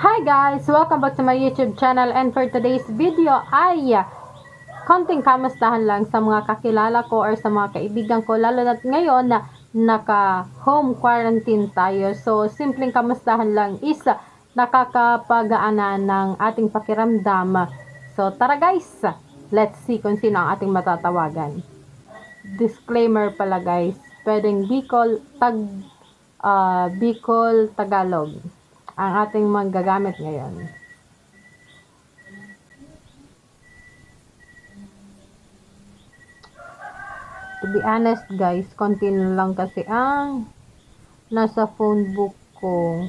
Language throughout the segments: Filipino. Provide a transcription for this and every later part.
Hi guys! Welcome back to my YouTube channel, and for today's video ay konting kamustahan lang sa mga kakilala ko or sa mga kaibigan ko, lalo na ngayon na naka home quarantine tayo. So simpleng kamustahan lang is nakakapagaanan ng ating pakiramdam. So tara guys, let's see kung sino ang ating matatawagan. Disclaimer pala guys, pwedeng Bicol, Tagalog ang ating magagamit ngayon. To be honest guys, konti na lang kasi ang nasa phone book ko.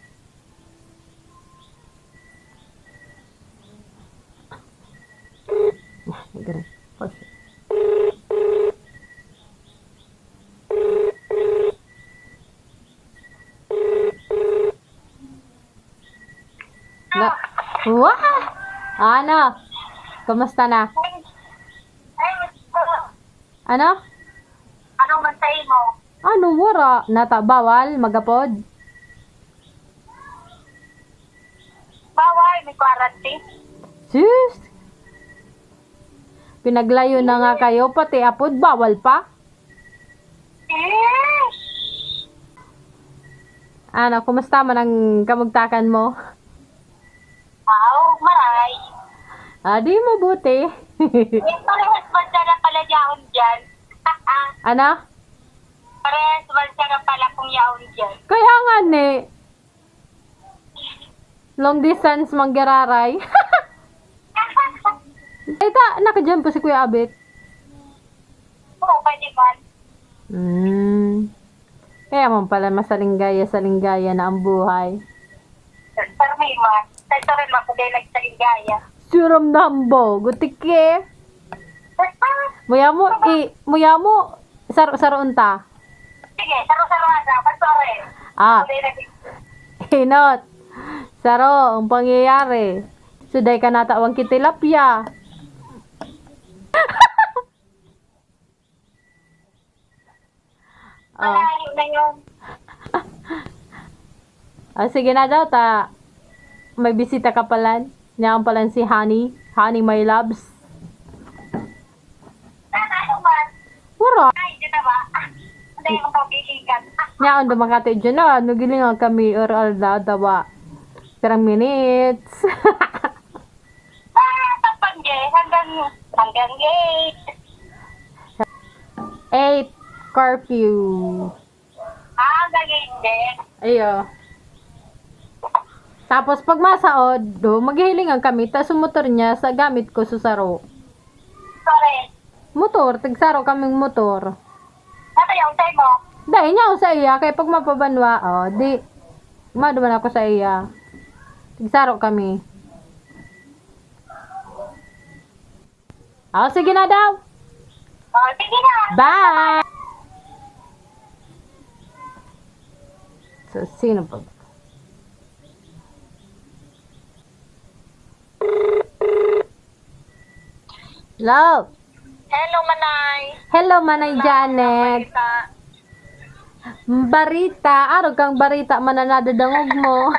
Wah! Ano? Kumusta na? Ano? Anong mansay mo? Ano wara? Nata bawal magapod? Bawal, may quarantine. Sus! Pinaglayo na nga kayo, pati apod bawal pa? Ano, kumusta man ang kamugtakan mo? Wow, maray. Di mabuti. Parehas bansa na pala yaon dyan. Ano? Parehas bansa na pala kung yaon dyan. Kaya nga ne. Long distance manggararay. Ita, nakadyan po si Kuya Abit. Oo, pwede man. Kaya mo pala masalinggaya na ang buhay. Pero may man. Sa rin makuday nagsalingaya. Suram na ambo, gutike. Muya mo, saro-saroon ta. Sige, saro-saro nga. Pasore. Hinot. Saro, ang pangyayari. Suday ka natawang kitilapya. Malayo na yun. Sige na daw, may bisita ka pala. Niya ang pala si Honey. Honey, my loves. Ano man? Wala. Ay, dyan na ba? Ano yung pagkisikat? Niya ang dumakati dyan na. Nagilingan kami or alda dawa. Perang minutes. Tapangge, hanggang 8 8. curfew. Hanggang 8 din. Ayo. Tapos pag masaod, maghihilingan kami, tas motor niya sa gamit ko susaro. Sorry. Motor, tagsaro kaming motor. Ano yung time mo? Dahil niya ako sa iya, kaya pag mapabanwa, di, maduman ako sa iya. Tagsaro kami. Sige na daw. Oh, sige na. Bye! So, sino pa? Hello! Hello, Manay. Hello, Manay Janet. Barita, araw kang barita mananadadangog mo.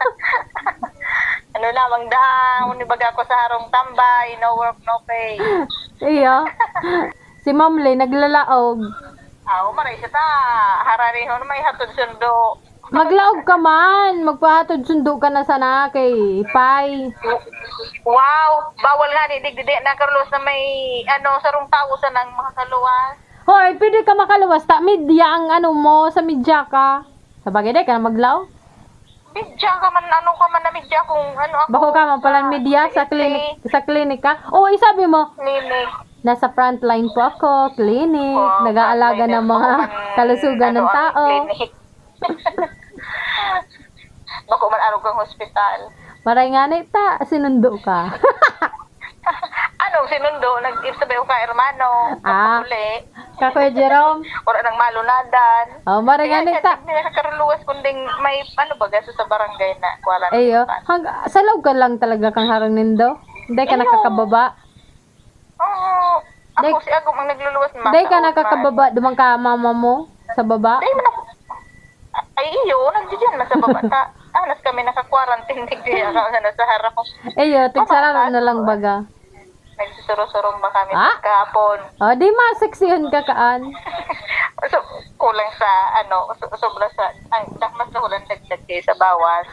Ano lamang daang, unibaga ko sa harong tambay, no work, no pay. Iyo. Si Ma'am Lay naglalaog. Maray siya ta. Harari ho may hatod sundo. Maglaog ka man. Magpahatod sundo ka na sana kay Pai. Wow, bawal nga ni digdidi na Carlos na may sarong tao sa nang mga kaluwas. Hoy, pwede ka makaluwas. Media ang mo, sa media ka. Sabagay di ka na maglaog. Midya ka man, na midya kung ako. Bako ka man pala media sa klinik ka. Oo, isabi mo. Clinic. Nasa frontline po ako, clinic, nag-aalaga ng mga kalusugan ng tao. Clinic. Bako man araw kang hospital. Maray nga na sinundo ka. Anong sinundo? Nag-sabi ko ka, hermano. Uli. Kakuya Jerome. Wala nang malunadan. Maray nga na Hindi na kakaruluwas kunding may ba gaso sa barangay na. Wala na. Ayo, sa loob ka lang talaga kang harang nindo. Hindi ka nakakababa. Oo. Ako si Agom ang nagluluwas. Hindi ka nakakababa. Dumang ka mama mo sa baba. Ay, iyo. Nandiyan man sa baba ta. Alas kami naka-quarantine digdi ako sa harap. Eyo, tigsararo na lang baga. Nagsusuro-surong ba kami Ah? kahapon. O, di maseksiyon ka kaan. So, kulang sa sobra sa ang mas na hulang dagdag kayo sa bawas.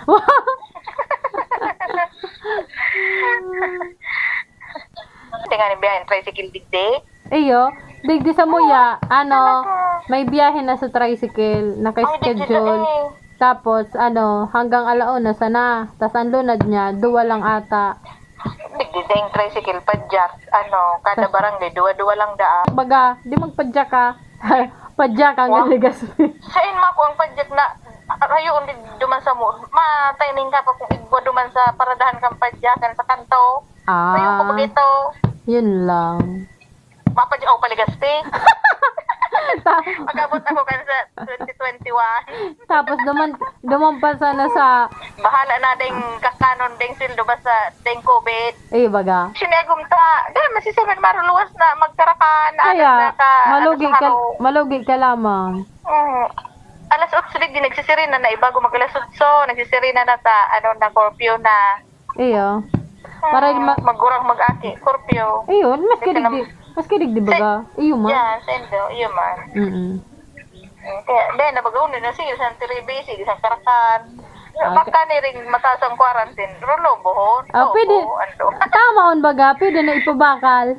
Tingnan ni biyahe tricycle digdi. Eyo, digdi sa muya, may biyahe na sa tricycle, naka-schedule. Tapos, hanggang alauna sana. Tas ang lunad niya, duwa lang ata. Digdi ding tricycle padjak. Kada barangay duwa-duwa lang daan. Baga, di magpadyak ka. Padyak ang Wow. Legazpi. Sa inma ko ang padjak na rayon di duman sa mo. Mataining ka pa kung igwa duman sa paradahan kang padyakan sa kanto. Rayon ko bagito. Yun lang. Mapadyak ako paligaspi. Pag-abot ako kan sa 2021. Tapos duman pa sana sa, Bahala na ding kakanon ding sildo ba sa ding COVID. baga. Sinagum ta. Dahil masisunod maruluwas na magkarakan. Kaya, sa malugi ka lamang. Alas 8 di nagsisirina na ibago mag alas 8. Nagsisirina na ta. Na curfew na. Iyo. Para Magurang mag-aki. Curfew. Ayun, mas kidig di baga. Iyo man. Yan, sendo. Iyo man. Kaya, dahil nabagawin na siya sa Tiribisi, sa Karakan. Baka ni rin mataas ang quarantine. Rulo, buhon. Pwede. Tama on baga, pwede na ipabakal.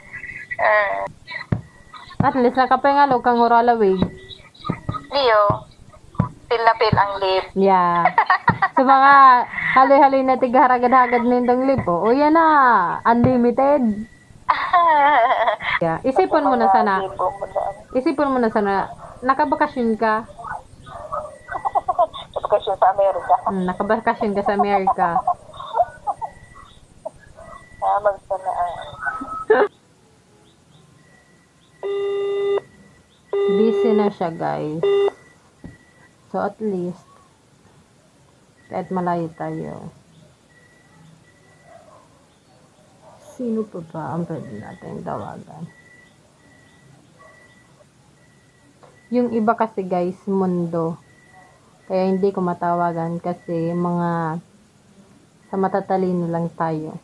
At least nakapengalo kang oralawig. Iyo. Pil na pil ang lip. Yeah. Sa mga haloy-haloy na tigaharagad-hagad nindong lipo, o yan na, unlimited. Yeah. Isipon mo na sana, nakabakasyon ka. Bakasyon sa Amerika. Nakabakasyon ka sa Amerika. Magsanaan. Busy na siya, guys. So, at least, kahit malayo tayo. Sino pa ba ang pwede natin tawagan? Yung iba kasi, guys, mundo. Kaya hindi ko matawagan kasi mga sa matatalino lang tayo.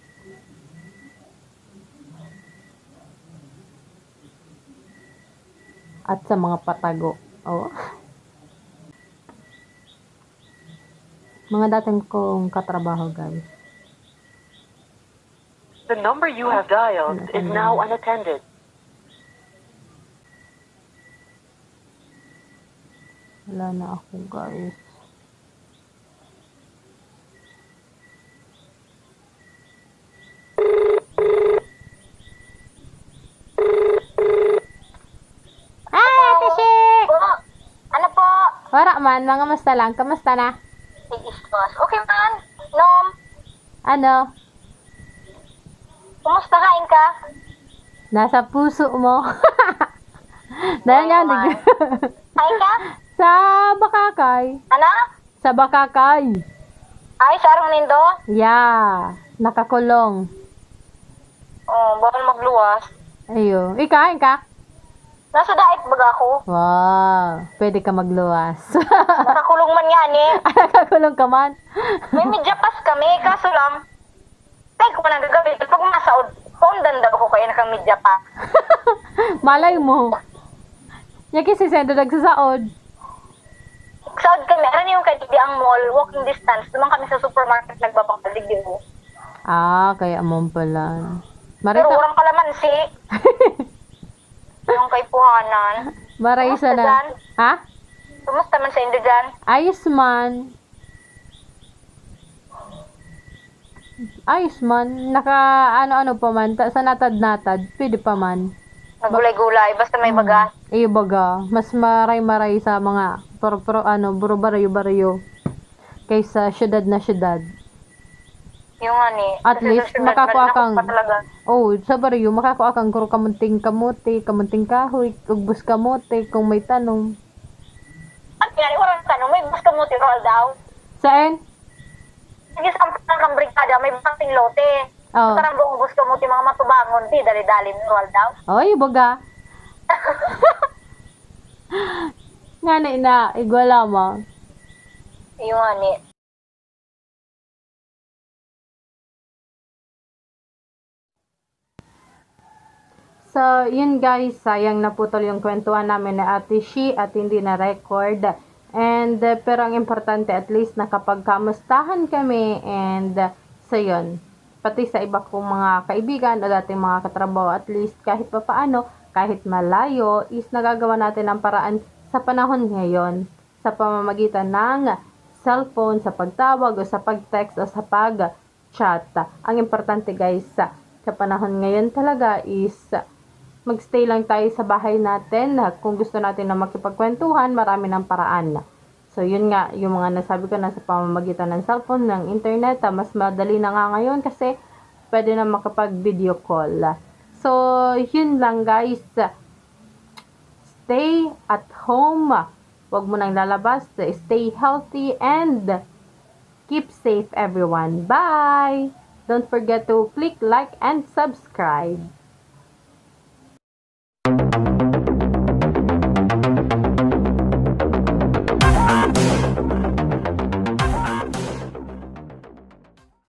At sa mga patago. Oh. Mga dating kong katrabaho, guys. The number you have dialed is now unattended. Wala na ako, guys. Ano po? Wala man, mga kamusta lang. Kamusta na? Okay man. Nom, Ano? kumusta kain ka? Nasa puso mo. Dahil nga, Kain ka? sa Bakakay. Ano? Sa Bakakay. Ay, sa arong nindo? Yeah. Nakakulong. Bawal magluwas. Ayo. Ikain ka? Nasa daet baga ako. Wow. Pwede ka magluwas. Nakakulong man yan eh. Nakakulong ka man. May medyapas kami, kaso lang, tayo ko pa nang gagawin. Pag masaod, paundan daw ko kayo nakang medyapas. Malay mo. Yaki si Sendo nagsasaod. Saod kami, ano yung kay di ang mall, walking distance, naman kami sa supermarket nagbabakalig din mo. Kaya mo pala. Pero Marisa, urang kalamansi. Yung kay Puhanan. Marisa Kumusta na. dyan? Ha? Kumusta man sa inyo dyan? Ayos man. Ayos man. Naka ano-ano pa man. Sa natad-natad. Pwede pa man. Nagulay-gulay, basta may baga. Eh, baga. Mas maray-maray sa mga buro barayo-barayo. Kaysa syudad na syudad. Yung ani. At kasi least, sa syudad, makakuha malinakot kang- pa talaga. Oh, sa barayo, makakuha kang kuro kamunting kamote, kamunting kahoy, ugbos kamote, kung may tanong. At yan, urang tanong, may bus ka mo tirol daw. Saan? Sige, sa kang brigada, may basang lote. Oh. Karang buong bus ka mo ti mga matubangon, di dali-dali mo daw. Oy, baga. Nga na ina, igwala mo. Yung ani. So, yun guys, sayang naputol yung kwentuhan namin na Ate Shi at hindi na record. And, pero ang importante at least nakapagkamustahan kami and, so yun. Pati sa iba kong mga kaibigan o dating mga katrabaho, at least kahit papaano, kahit malayo, is nagagawa natin ang paraan sa panahon ngayon sa pamamagitan ng cellphone, sa pagtawag o sa pag-text o sa pag-chat. Ang importante guys, sa panahon ngayon talaga is magstay lang tayo sa bahay natin. Kung gusto natin na makipagkwentuhan, marami ng paraan. So, yun nga, yung mga nasabi ko na sa pamamagitan ng cellphone, ng internet, mas madali na nga ngayon kasi pwede na makapag-video call. So, yun lang guys. Stay at home. Huwag mo nang lalabas. Stay healthy and keep safe everyone. Bye! Don't forget to click like and subscribe.